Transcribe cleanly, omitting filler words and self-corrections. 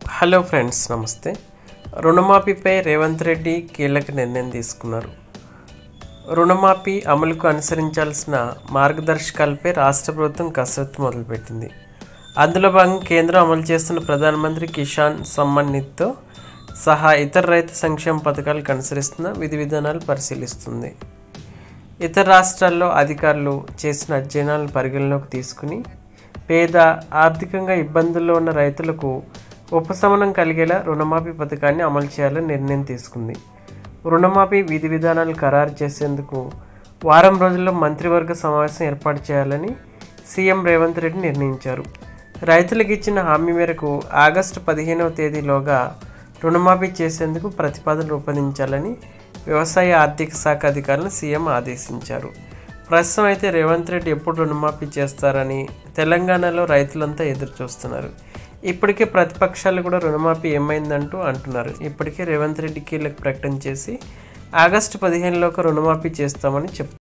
Hello friends, నమస్తే. రుణమాఫీపై రేవంత్ రెడ్డి కీలక నిర్ణయం తీసుకున్నారు. రుణమాఫీ అమలుకు అనుసరించాల్సిన మార్గదర్శకాలపై రాష్ట్ర ప్రభుత్వం కసరత్తు మొదలుపెట్టింది. అందులో భాగంగా కేంద్రం అమలు చేస్తున్న ప్రధానమంత్రి కిసాన్ సమ్మాన్ నిధితో సహా ఇతర రైతు సంక్షేమ పథకాలకు అనుసరిస్తున్న విధి విధానాలు పరిశీలిస్తుంది. ఇతర రాష్ట్రాల్లో అధికారులు చేసిన అధ్యయనాలను పరిగణలోకి తీసుకుని పేద, ఆర్థికంగా ఇబ్బందుల్లో ఉన్న రైతులకు ఉపశమనం కలిగేలా రుణమాఫీ పథకాన్ని అమలు చేయాలని నిర్ణయం తీసుకుంది. రుణమాఫీ విధి విధానాలు ఖరారు చేసేందుకు వారం రోజుల్లో మంత్రివర్గ సమావేశం ఏర్పాటు చేయాలని సీఎం రేవంత్ రెడ్డి నిర్ణయించారు. రైతులకు ఇచ్చిన హామీ మేరకు ఆగస్టు 15వ తేదీలోగా రుణమాఫీ చేసేందుకు ప్రతిపాదన రూపొందించాలని వ్యవసాయ ఆర్థిక శాఖ అధికారులను సీఎం ఆదేశించారు. ప్రస్తుతం అయితే రేవంత్ రెడ్డి ఎప్పుడు రుణమాఫీ చేస్తారని తెలంగాణలో రైతులంతా ఎదురు చూస్తున్నారు. ఇప్పటికే ప్రతిపక్షాలు కూడా రుణమాఫీ ఏమైందంటూ అంటున్నారు. ఇప్పటికే రేవంత్ రెడ్డి కీలక ప్రకటన చేసి ఆగస్టు 15లోకి రుణమాఫీ చేస్తామని చెప్తున్నారు.